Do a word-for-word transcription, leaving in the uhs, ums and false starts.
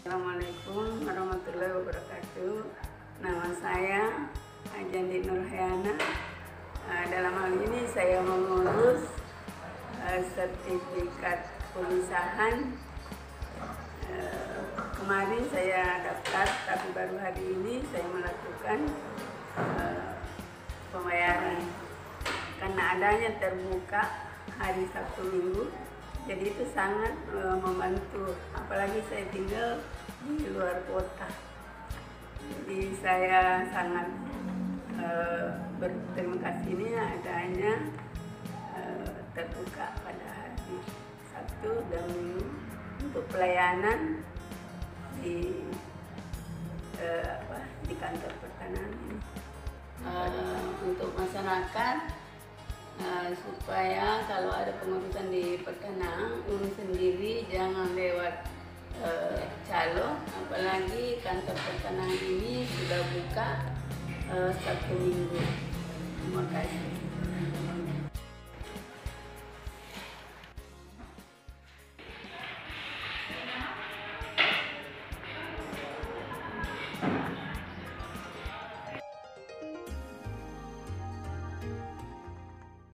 Assalamualaikum warahmatullahi wabarakatuh. Nama saya Ajandi Nurhayana. Uh, dalam hal ini saya mengurus uh, sertifikat perusahaan. Uh, kemarin saya daftar, tapi baru hari ini saya melakukan uh, pembayaran karena adanya terbuka hari Sabtu Minggu. Jadi itu sangat uh, membantu, apalagi saya tinggal di luar kota. Jadi saya sangat uh, berterima kasih ini adanya uh, terbuka pada hari Sabtu dan Minggu untuk pelayanan di uh, apa, di kantor pertanahan ini. Uh, untuk masyarakat, Uh, supaya kalau ada pengurusan di pertanahan, urus sendiri, jangan lewat uh, calo. Apalagi kantor pertanahan ini sudah buka uh, satu minggu. Terima kasih.